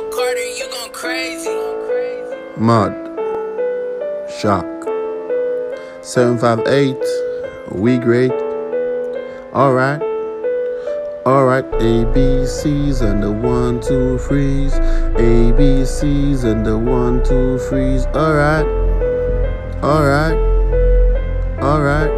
Carter, you going crazy. Mud. Shock. 758. We great. Alright. Alright. ABCs and the 1, 2, 3s. ABCs and the 1, 2, 3s. Alright. Alright. Alright.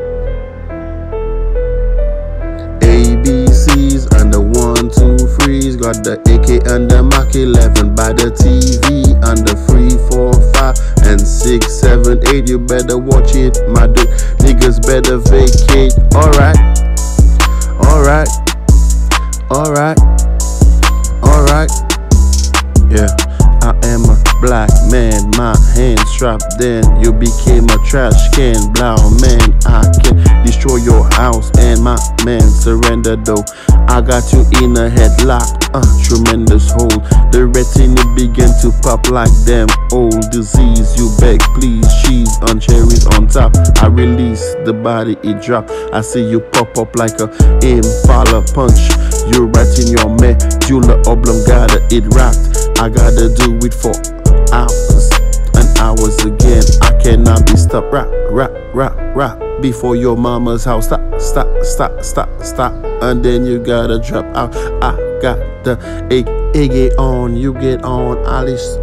ABCs and the 1, 2, 3s. Got the AK and the Mach 11 by the TV. And the 3, 4, 5 and 6, 7, 8. You better watch it, my dude. Niggas better vacate. Alright. Alright. Alright. Alright. Yeah. I am a black man, my hands strapped. Then you became a trash can. Blind man, I can destroy your house and my man surrender though. I got you in a headlock, tremendous hole. The retina begin to pop like them old disease. You beg please, cheese on cherries on top. I release the body, it drop. I see you pop up like a Impala punch. You right in your medulla oblongata, it rocked. I gotta do it for hours and hours again. I cannot be stopped. Rap, rap, rap, rap. Before your mama's house. Stop, stop, stop, stop, stop. And then you gotta drop out. I got the egg on. You get on. Alice.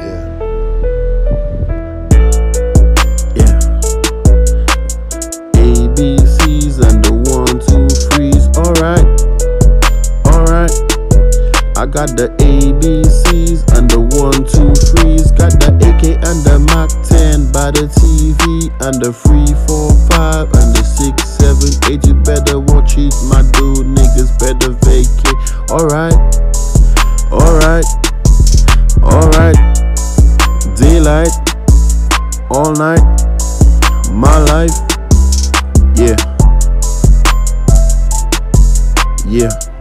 Yeah. ABCs and the 1, 2, 3s. Alright. Alright. I got the ABCs and the 1, 2, 3s. Got the AK and the Mach 10 by the TV. And the 3, 4, 5 and the 6, 7, 8. You better watch it, my dude. Niggas better vacate. Alright. Alright. Alright. Daylight. All night. My life. Yeah. Yeah.